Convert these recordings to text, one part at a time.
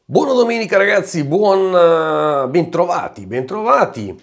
Buona domenica ragazzi, bentrovati, bentrovati.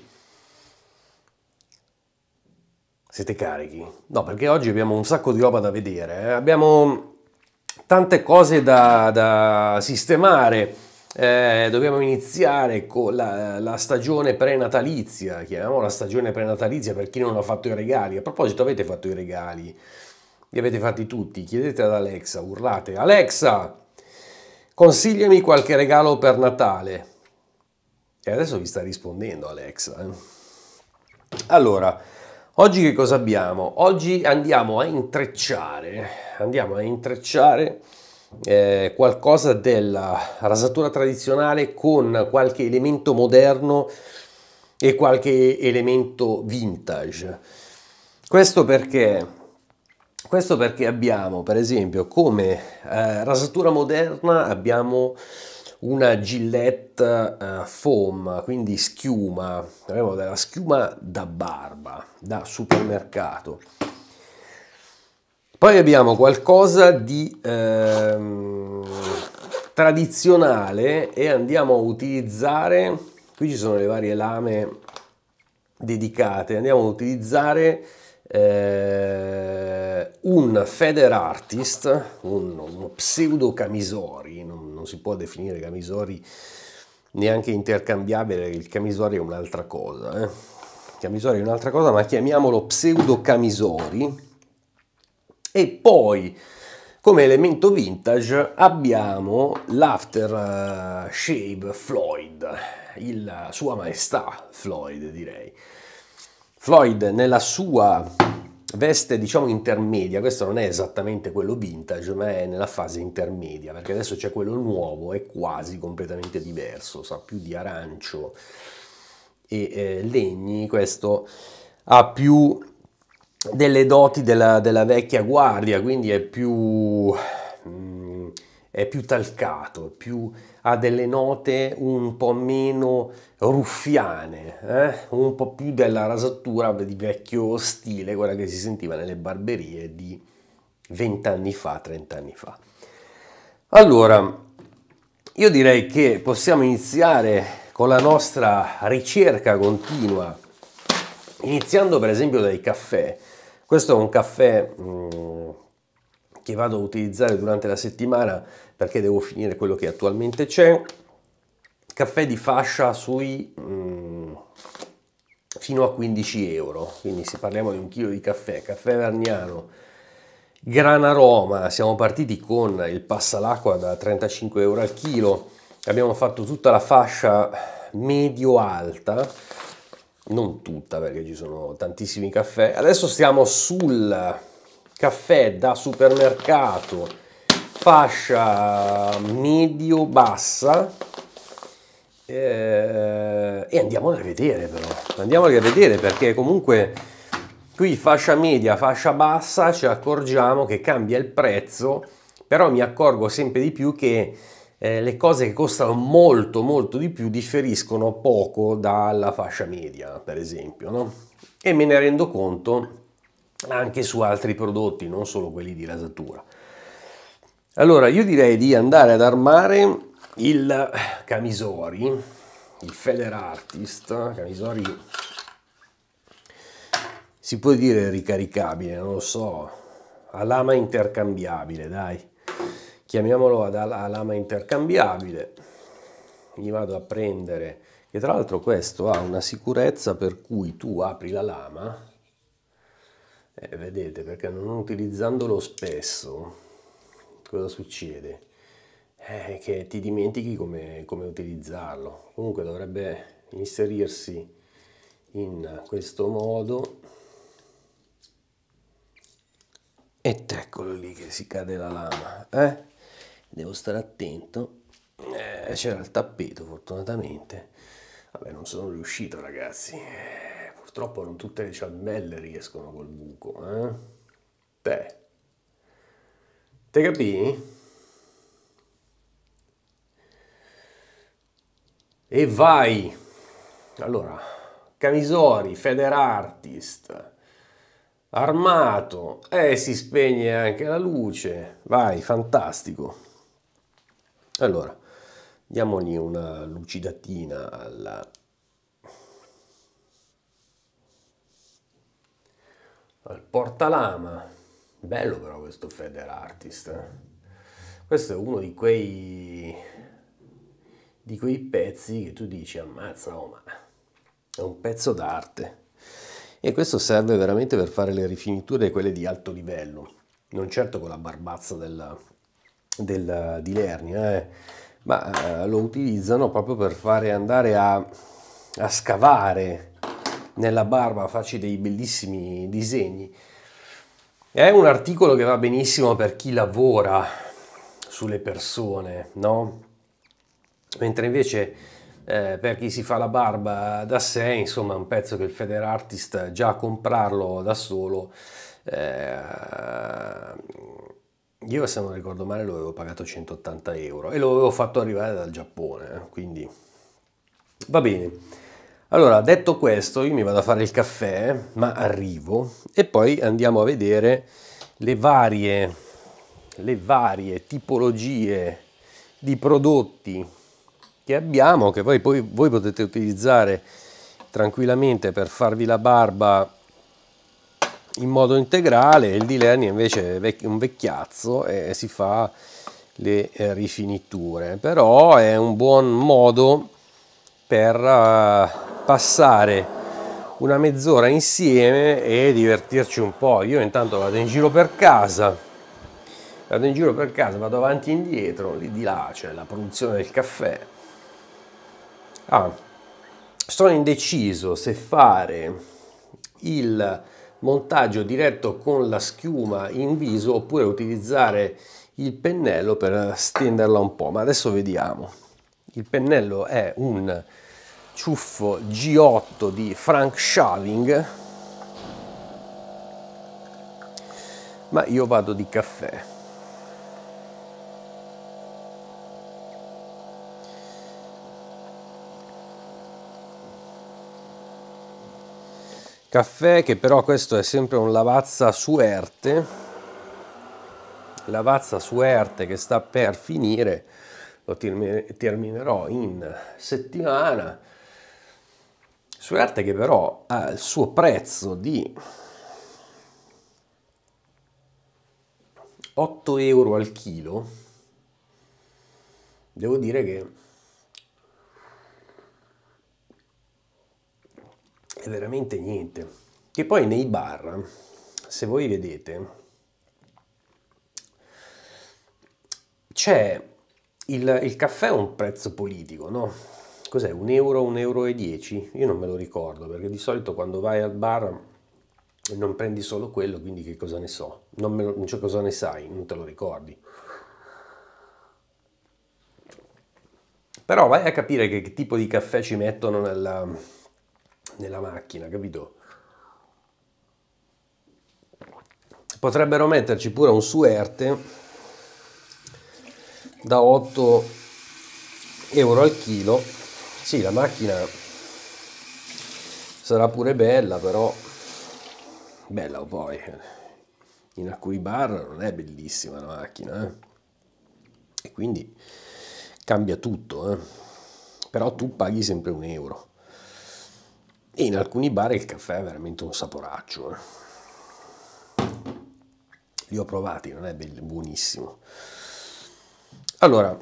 Siete carichi? No, perché oggi abbiamo un sacco di roba da vedere, Abbiamo tante cose da sistemare. Dobbiamo iniziare con la stagione prenatalizia, chiamiamola stagione prenatalizia per chi non ha fatto i regali. A proposito, avete fatto i regali? Li avete fatti tutti? Chiedete ad Alexa, urlate, Alexa! Consigliami qualche regalo per Natale. E adesso vi sta rispondendo Alexa. Allora, oggi che cosa abbiamo? Oggi andiamo a intrecciare qualcosa della rasatura tradizionale con qualche elemento moderno e qualche elemento vintage. Questo perché? Questo perché abbiamo, per esempio, come rasatura moderna abbiamo una Gillette Foam, quindi schiuma, abbiamo della schiuma da barba, da supermercato. Poi abbiamo qualcosa di tradizionale e andiamo a utilizzare, qui ci sono le varie lame dedicate, andiamo a utilizzare un Feather Artist, uno pseudo camisori, non si può definire camisori neanche intercambiabile, il camisori è un'altra cosa, Il camisori è un'altra cosa, ma chiamiamolo pseudo camisori. E poi come elemento vintage abbiamo l'After Shave Floyd, Sua Maestà Floyd direi. Floyd nella sua veste diciamo intermedia, questo non è esattamente quello vintage ma è nella fase intermedia perché adesso c'è quello nuovo, è quasi completamente diverso, sa più di arancio e legni, questo ha più delle doti della vecchia guardia, quindi è più talcato, ha delle note un po' meno ruffiane, un po' più della rasatura di vecchio stile, quella che si sentiva nelle barberie di 20 anni fa, 30 anni fa. Allora, io direi che possiamo iniziare con la nostra ricerca continua, iniziando per esempio dai caffè. Questo è un caffè che vado a utilizzare durante la settimana perché devo finire quello che attualmente c'è. Caffè di fascia sui fino a 15 euro, quindi se parliamo di un chilo di caffè Vergnano, Gran Aroma, siamo partiti con il passalacqua da 35 euro al chilo, abbiamo fatto tutta la fascia medio-alta, non tutta perché ci sono tantissimi caffè. Adesso stiamo sul caffè da supermercato, fascia medio-bassa, e andiamoli a vedere però, andiamoli a vedere perché comunque qui fascia media, fascia bassa, ci accorgiamo che cambia il prezzo, però mi accorgo sempre di più che le cose che costano molto molto di più differiscono poco dalla fascia media, per esempio, no? E me ne rendo conto anche su altri prodotti, non solo quelli di rasatura. Allora io direi di andare ad armare il camisori, il Feather Artist, camisori si può dire ricaricabile, non lo so, a lama intercambiabile, dai. Chiamiamolo a lama intercambiabile. Mi vado a prendere, che tra l'altro questo ha una sicurezza per cui tu apri la lama, vedete, perché non utilizzandolo spesso, cosa succede? Che ti dimentichi come utilizzarlo. Comunque dovrebbe inserirsi in questo modo. Ed eccolo lì che si cade la lama, Devo stare attento. C'era il tappeto fortunatamente. Vabbè, non sono riuscito ragazzi. Purtroppo non tutte le ciambelle riescono col buco, Te capì? E vai! Allora, camisori, Feather Artist, armato, e si spegne anche la luce, vai, fantastico. Allora, Diamogli una lucidatina al portalama. Bello però questo Feder Artist, eh. Questo è uno di quei pezzi che tu dici, ammazza, oh, ma è un pezzo d'arte. E questo serve veramente per fare le rifiniture, quelle di alto livello, non certo con la barbazza di Lernia, ma lo utilizzano proprio per fare andare a scavare nella barba, farci dei bellissimi disegni. È un articolo che va benissimo per chi lavora sulle persone, no? Mentre invece per chi si fa la barba da sé, insomma, è un pezzo che il Feder Artist già a comprarlo da solo, io se non ricordo male lo avevo pagato 180 euro e lo avevo fatto arrivare dal Giappone, quindi va bene. Allora, detto questo, io mi vado a fare il caffè, ma arrivo e poi andiamo a vedere le varie tipologie di prodotti che abbiamo, che poi voi potete utilizzare tranquillamente per farvi la barba in modo integrale. Il di Lernia invece è un vecchiazzo e si fa le rifiniture, però è un buon modo per passare una mezz'ora insieme e divertirci un po'. Io intanto vado in giro per casa, vado avanti e indietro, lì di là c'è la produzione del caffè. Sono indeciso se fare il montaggio diretto con la schiuma in viso oppure utilizzare il pennello per stenderla un po', ma adesso vediamo. Il pennello è un ciuffo G8 di Frank Shaving, ma io vado di caffè. Caffè che però questo è sempre un Lavazza Suerte che sta per finire, lo terminerò in settimana. Suerte che però ha il suo prezzo di 8 euro al chilo. Devo dire che è veramente niente. Che poi nei bar, se voi vedete, c'è il caffè a un prezzo politico, no? Cos'è? 1 euro, 1,10 euro? Io non me lo ricordo, perché di solito quando vai al bar non prendi solo quello, quindi che cosa ne so? Non so cosa ne sai, non te lo ricordi. Però vai a capire che tipo di caffè ci mettono nella macchina, capito? Potrebbero metterci pure un Suerte da 8 euro al chilo. Sì, la macchina sarà pure bella, però bella poi in alcuni bar non è bellissima la macchina, e quindi cambia tutto, però tu paghi sempre 1 euro e in alcuni bar il caffè è veramente un saporaccio, li ho provati, non è buonissimo. Allora,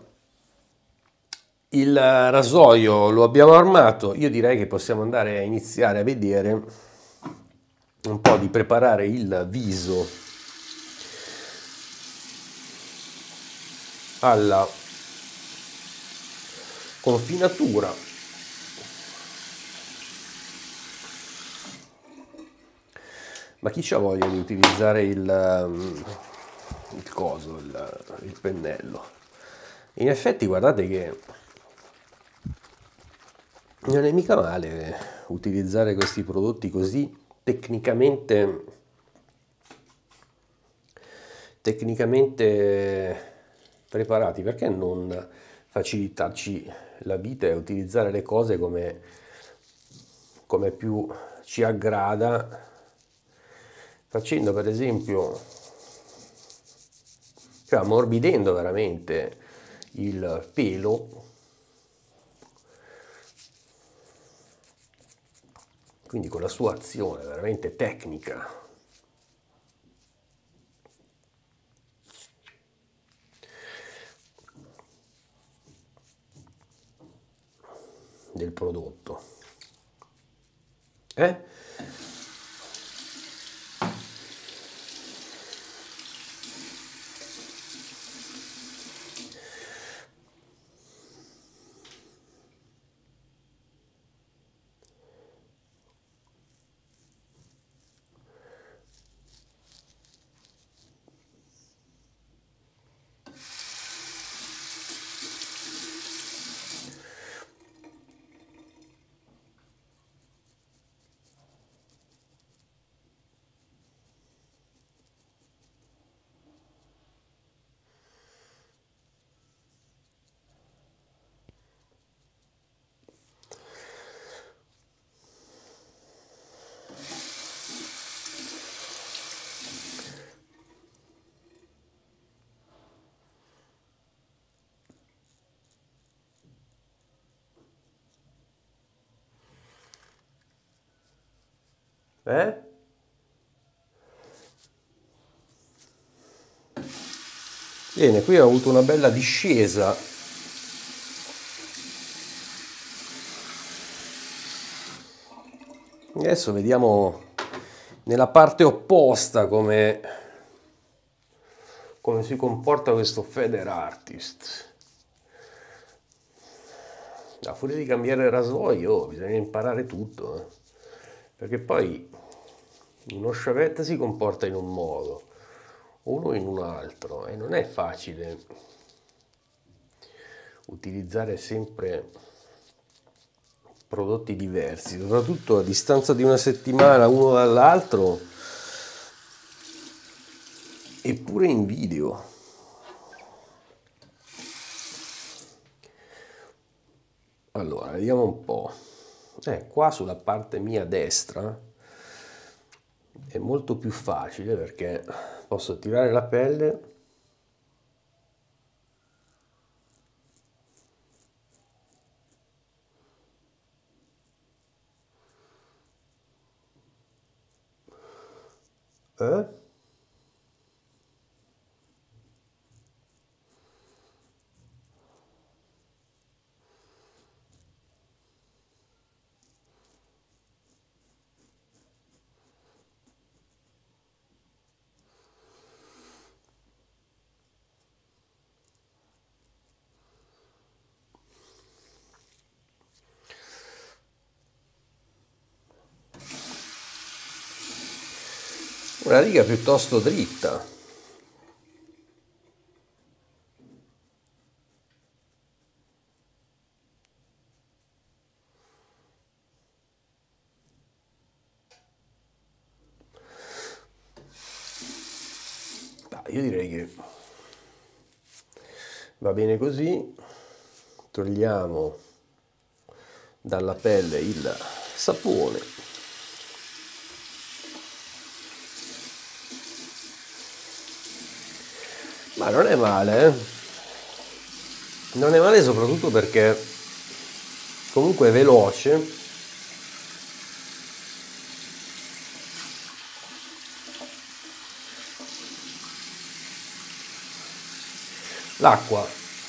il rasoio lo abbiamo armato, io direi che possiamo andare a iniziare a vedere un po' di preparare il viso alla confinatura. Ma chi c'ha voglia di utilizzare il coso, il pennello? In effetti guardate che non è mica male utilizzare questi prodotti così tecnicamente preparati. Perché non facilitarci la vita e utilizzare le cose come più ci aggrada, facendo per esempio, cioè ammorbidendo veramente il pelo quindi con la sua azione veramente tecnica del prodotto. Bene, qui ho avuto una bella discesa. Adesso vediamo nella parte opposta come si comporta questo Feather Artist. A furia di cambiare rasoio bisogna imparare tutto, perché poi uno Chavette si comporta in un modo, uno in un altro, e non è facile utilizzare sempre prodotti diversi, soprattutto a distanza di una settimana uno dall'altro, eppure in video. Allora, vediamo un po'. Qua sulla parte mia destra è molto più facile perché posso tirare la pelle una riga piuttosto dritta. Io direi che va bene così. Togliamo dalla pelle il sapone. Ma non è male, non è male, soprattutto perché comunque è veloce. L'acqua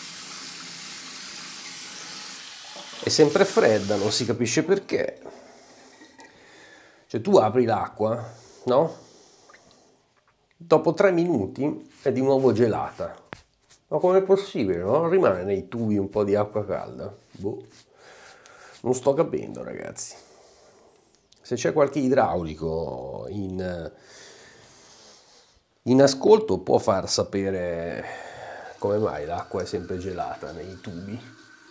è sempre fredda, non si capisce perché. Cioè tu apri l'acqua, no? Dopo 3 minuti è di nuovo gelata. Ma com'è possibile, no? Non rimane nei tubi un po' di acqua calda? Boh. Non sto capendo, ragazzi. Se c'è qualche idraulico in ascolto può far sapere come mai l'acqua è sempre gelata nei tubi.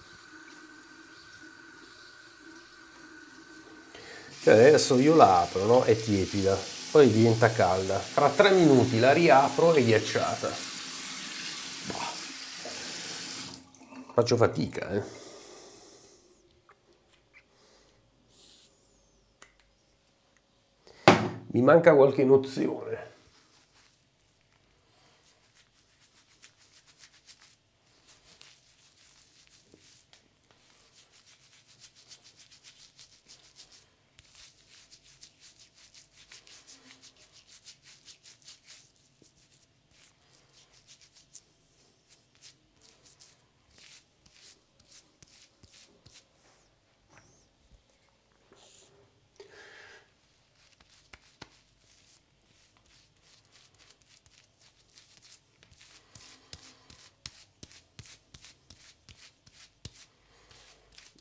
Cioè adesso io la apro, no? È tiepida, poi diventa calda. Fra 3 minuti la riapro e ghiacciata. Faccio fatica, Mi manca qualche nozione.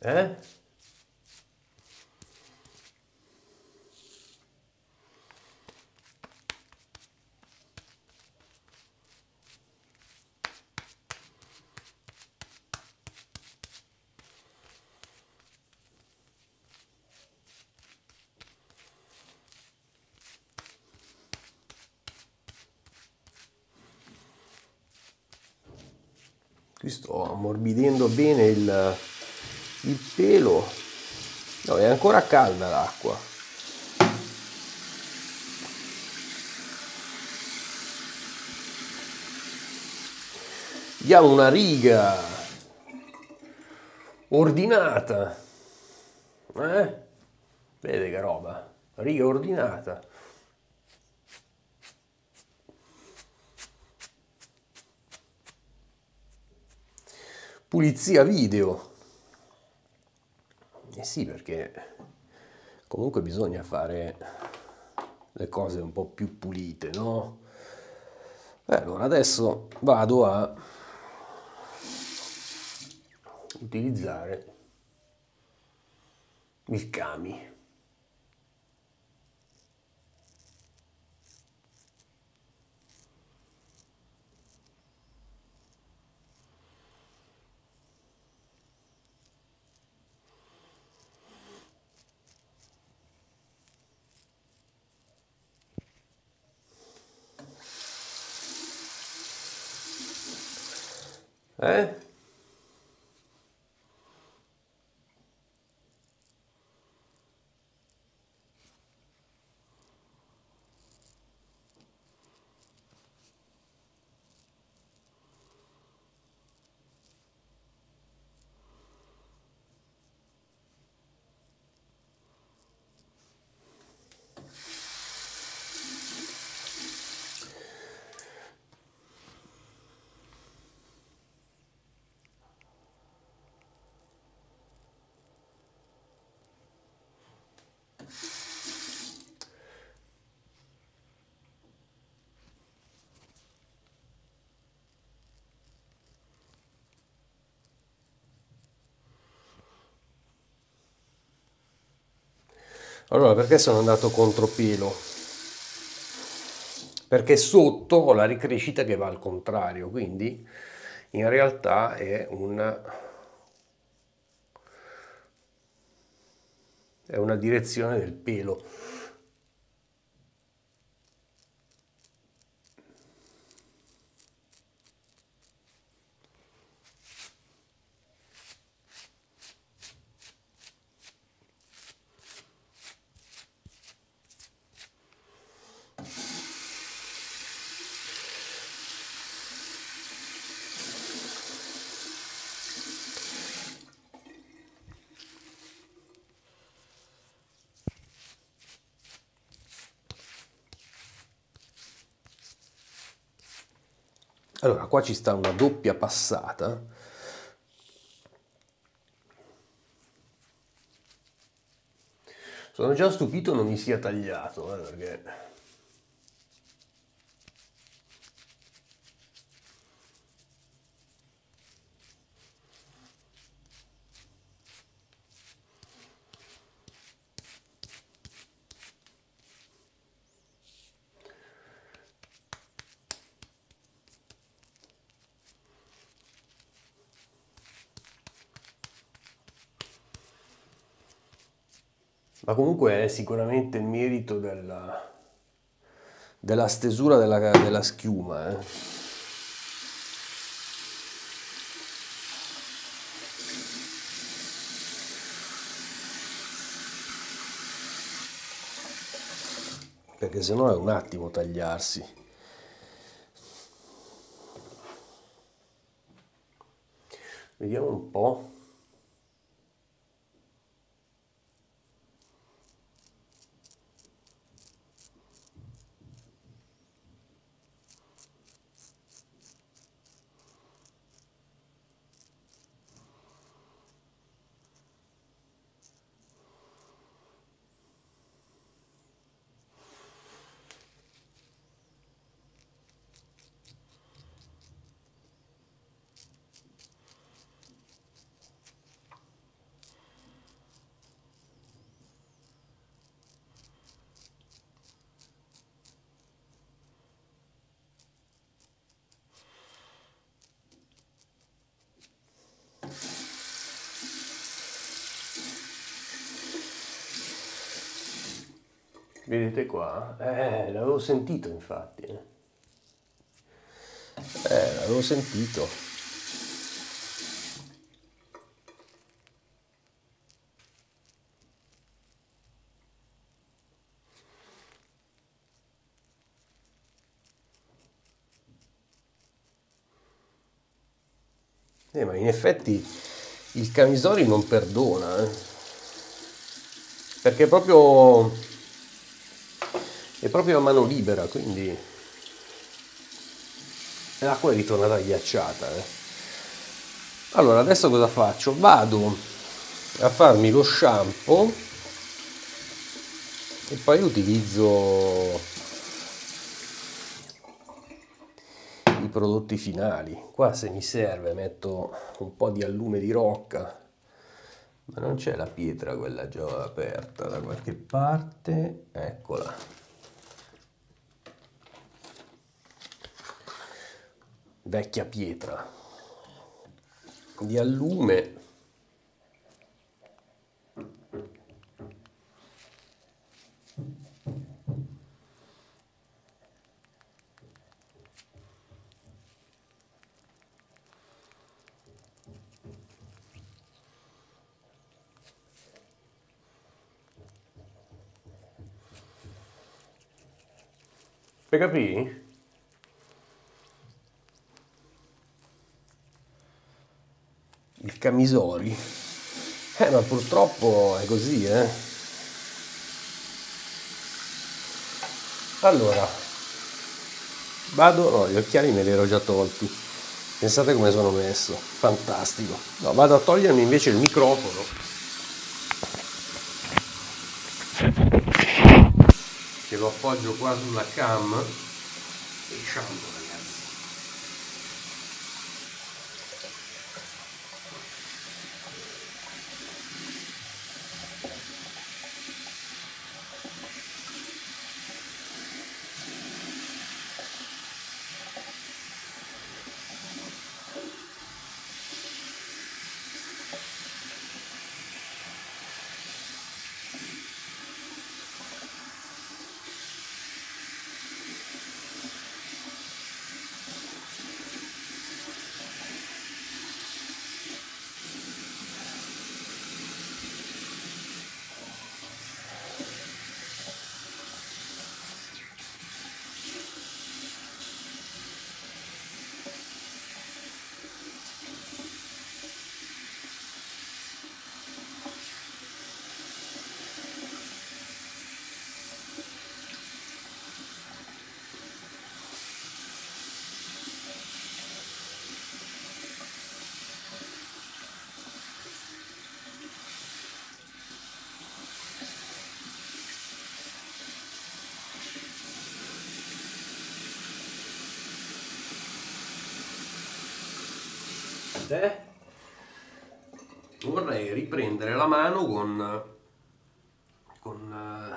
Eh? Qui sto ammorbidendo bene il pelo. No, è ancora calda l'acqua. Diamo una riga ordinata. Vede che roba? Riga ordinata. Pulizia video. Eh sì, perché comunque bisogna fare le cose un po' più pulite, no? Allora adesso vado a utilizzare il Kami. Eh? Allora, perché sono andato contro pelo? Perché sotto ho la ricrescita che va al contrario, quindi in realtà è una direzione del pelo. Allora, qua ci sta una doppia passata. Sono già stupito non mi sia tagliato, perché... Ma comunque è sicuramente il merito della stesura della schiuma, perché sennò è un attimo tagliarsi. Vediamo un po'. Vedete qua? L'avevo sentito infatti. L'avevo sentito. Ma in effetti il Camisori non perdona, perché è proprio a mano libera, quindi l'acqua è ritornata ghiacciata. Allora, adesso cosa faccio? Vado a farmi lo shampoo e poi utilizzo i prodotti finali. Qua, se mi serve, metto un po' di allume di rocca, ma non c'è la pietra quella già aperta da qualche parte, eccola. Vecchia pietra di allume. Per capire? Il Camisori. Ma purtroppo è così, Allora, vado... No, gli occhiali me li ero già tolti. Pensate come sono messo. Fantastico. No, vado a togliermi invece il microfono. Che lo appoggio qua sulla cam. E shampoo, ragazzi. Vorrei riprendere la mano con,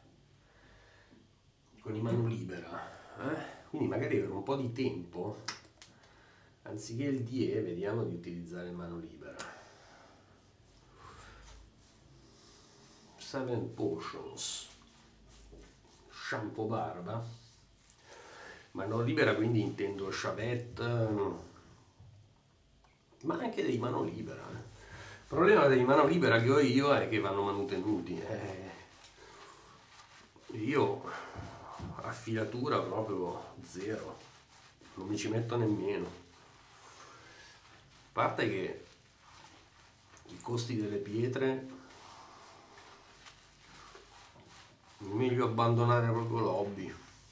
con i mano libera, quindi magari per un po' di tempo, anziché il DE, vediamo di utilizzare mano libera. 7 Potions shampoo barba, mano libera, quindi intendo Chavette, ma anche dei mano libera. Il problema dei mano libera che ho io è che vanno manutenuti. Io affilatura proprio zero, non mi ci metto nemmeno. A parte che i costi delle pietre, meglio abbandonare proprio l'hobby.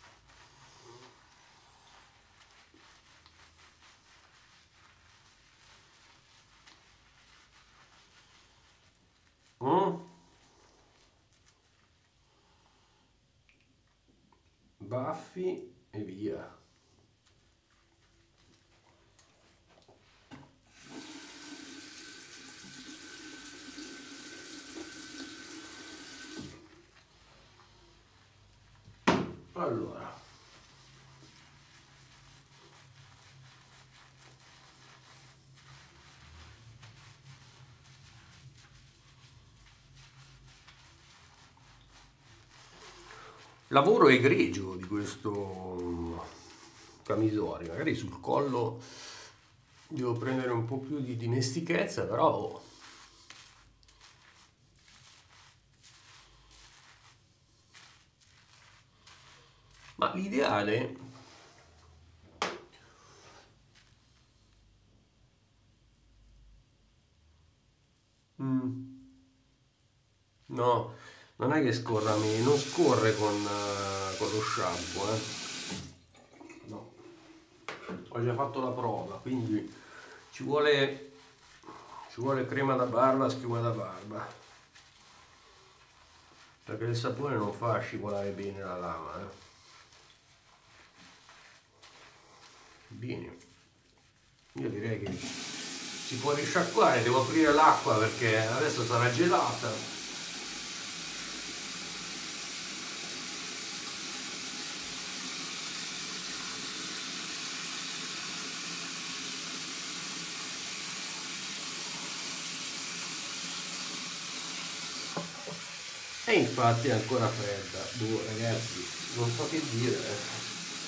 Baffi e via. Allora, lavoro egregio di questo Camisori. Magari sul collo devo prendere un po' più di dimestichezza, però ma l'ideale no, non è che scorra meglio, non scorre con lo shampoo, no, ho già fatto la prova, quindi ci vuole crema da barba, schiuma da barba, perché il sapone non fa scivolare bene la lama, Bene, io direi che si può risciacquare, devo aprire l'acqua perché adesso sarà gelata. E infatti è ancora fredda. Boh, ragazzi, non so che dire.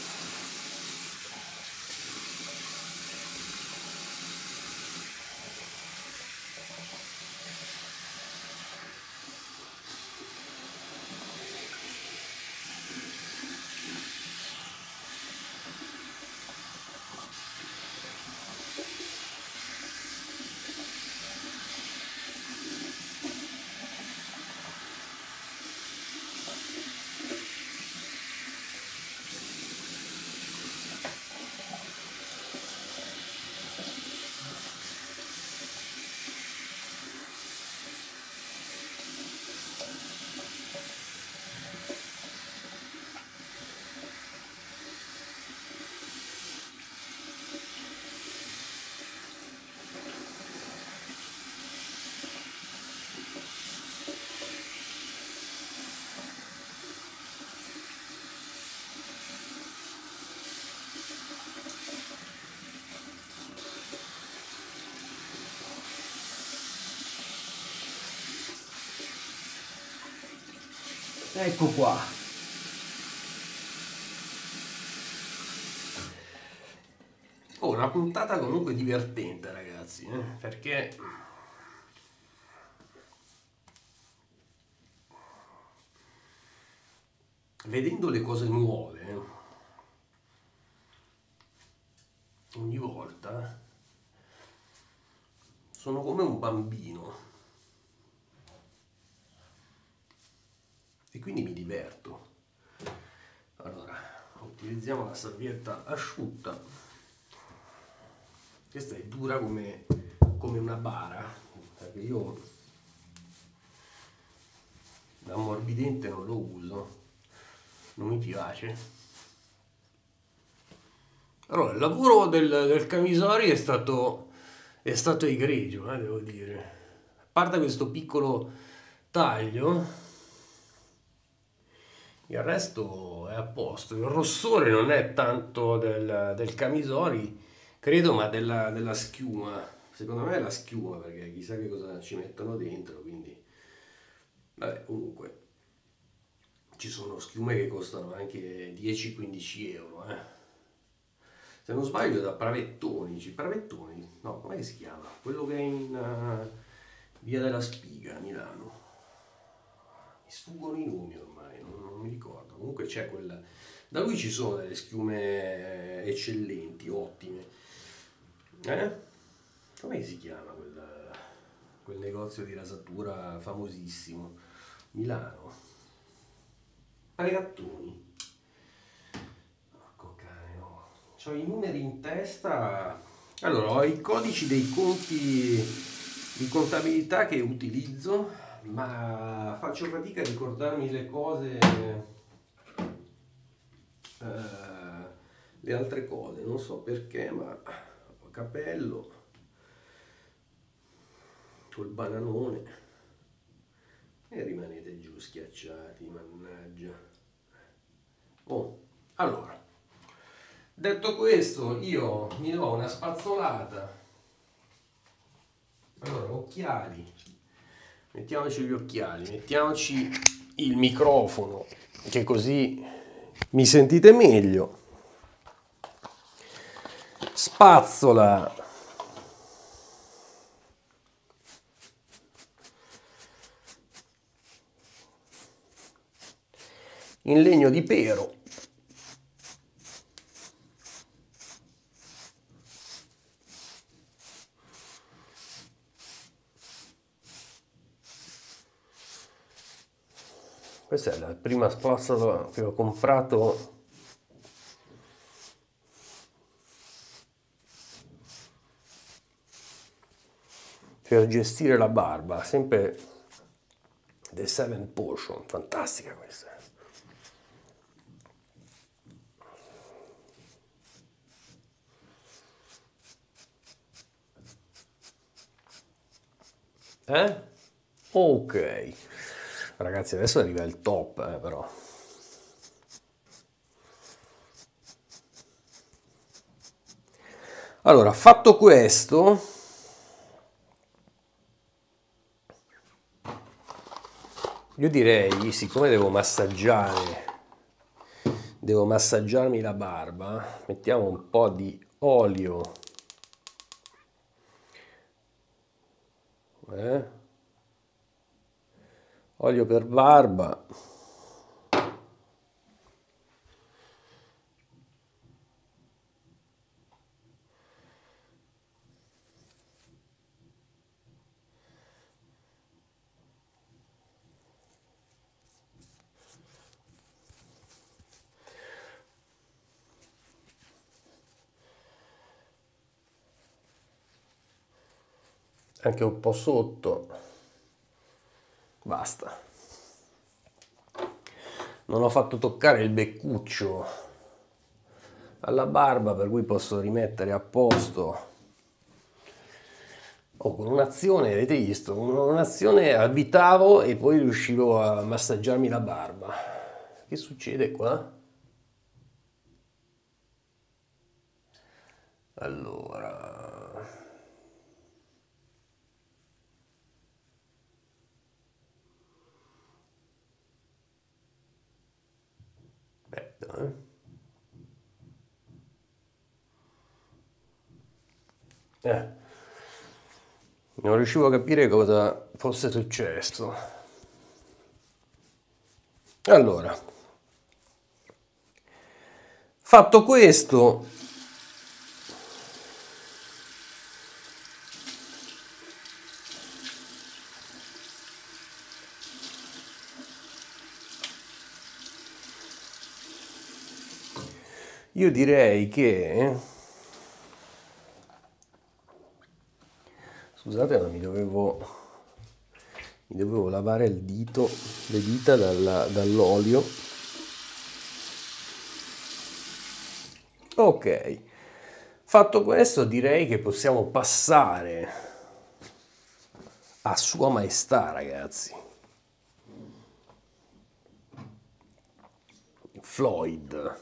Ecco qua. Oh, una puntata comunque divertente, ragazzi, perché vedendo le cose nuove ogni volta sono come un bambino e quindi mi diverto. Allora, utilizziamo la salvietta asciutta. Questa è dura come una bara, perché io l'ammorbidente non lo uso, non mi piace. Allora, il lavoro del Camisori è stato egregio, devo dire. A parte questo piccolo taglio, il resto è a posto. Il rossore non è tanto del Camisori, credo, ma della schiuma. Secondo me è la schiuma, perché chissà che cosa ci mettono dentro, quindi vabbè, comunque ci sono schiume che costano anche 10-15 euro, Se non sbaglio da Pravettoni, no, come si chiama? Quello che è in Via della Spiga a Milano. Mi sfuggono i nomi ormai, non mi ricordo. Comunque c'è quella. Da lui ci sono delle schiume eccellenti, ottime. Come si chiama quel negozio di rasatura famosissimo? Milano. Pregattoni. Porco cane, no. C'ho i numeri in testa. Allora, ho i codici dei conti di contabilità che utilizzo, ma faccio fatica a ricordarmi le cose, le altre cose, non so perché, ma capello col bananone e rimanete giù schiacciati, mannaggia. Oh, allora, detto questo, io mi do una spazzolata. Allora, occhiali, mettiamoci gli occhiali, mettiamoci il microfono che così mi sentite meglio. Spazzola in legno di pero. Questa è la prima spazzola che ho comprato per gestire la barba, sempre The Seven Potion, fantastica questa. Ok, ragazzi, adesso arriva il top, però. Allora, fatto questo, io direi, siccome devo massaggiarmi la barba, mettiamo un po' di olio. Olio per barba. Anche un po' sotto. Basta. Non ho fatto toccare il beccuccio alla barba, per cui posso rimettere a posto. Con un'azione, avete visto, un'azione avvitavo e poi riuscivo a massaggiarmi la barba. Che succede qua? Allora, aspetta, non riuscivo a capire cosa fosse successo. Allora, fatto questo, io direi che, scusate, ma mi dovevo lavare le dita dall'olio. Ok, fatto questo direi che possiamo passare a Sua Maestà, ragazzi. Floyd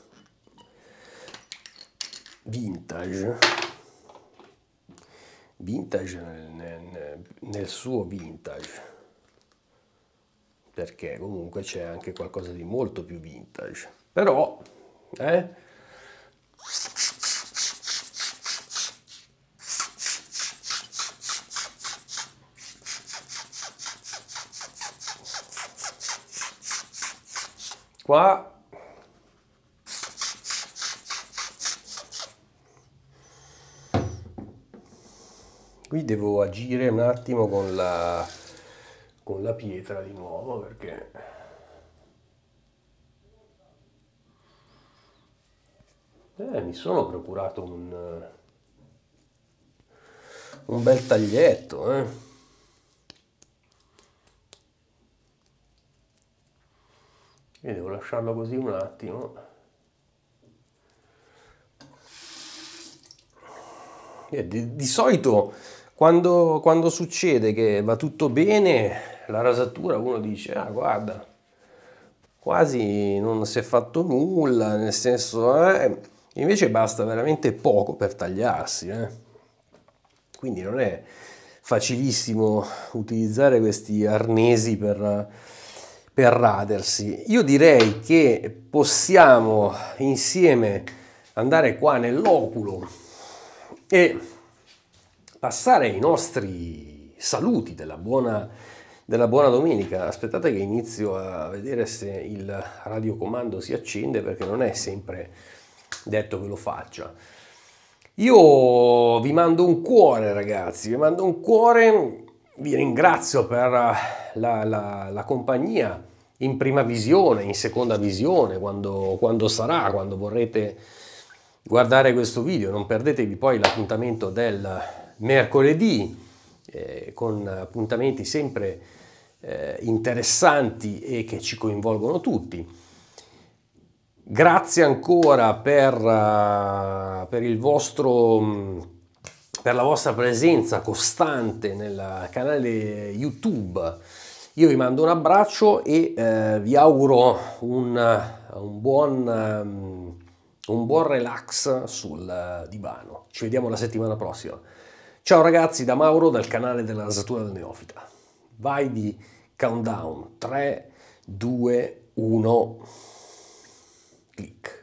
vintage nel suo vintage, perché comunque c'è anche qualcosa di molto più vintage, però qua qui devo agire un attimo con la pietra di nuovo, perché mi sono procurato un bel taglietto, Io devo lasciarlo così un attimo. Di solito quando succede che va tutto bene, la rasatura, uno dice, ah guarda, quasi non si è fatto nulla, nel senso, invece basta veramente poco per tagliarsi, Quindi non è facilissimo utilizzare questi arnesi per radersi. Io direi che possiamo insieme andare qua nell'oculo e passare ai nostri saluti della buona domenica. Aspettate che inizio a vedere se il radiocomando si accende, perché non è sempre detto che lo faccia. Io vi mando un cuore, ragazzi, vi mando un cuore, vi ringrazio per la compagnia in prima visione, in seconda visione, quando sarà, quando vorrete guardare questo video. Non perdetevi poi l'appuntamento del mercoledì, con appuntamenti sempre interessanti e che ci coinvolgono tutti. Grazie ancora per la vostra presenza costante nel canale YouTube. Io vi mando un abbraccio e vi auguro un buon relax sul divano. Ci vediamo la settimana prossima. Ciao ragazzi, da Mauro, dal canale della Rasatura del Neofita. Vai di countdown: 3, 2, 1, clic.